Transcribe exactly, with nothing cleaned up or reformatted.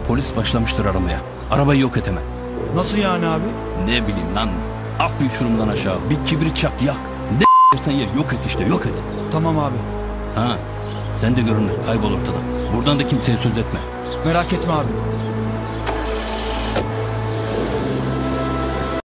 Polis başlamıştır aramaya. Arabayı yok et hemen. Nasıl yani abi? Ne bileyim lan. At bir uçurumdan aşağı. Bir kibrit çak yak. Ne yersen ye. Yok et işte yok et. Tamam abi. Ha, sen de görünür. Kaybol ortadan. Buradan da kimseye söz etme. Merak etme abi.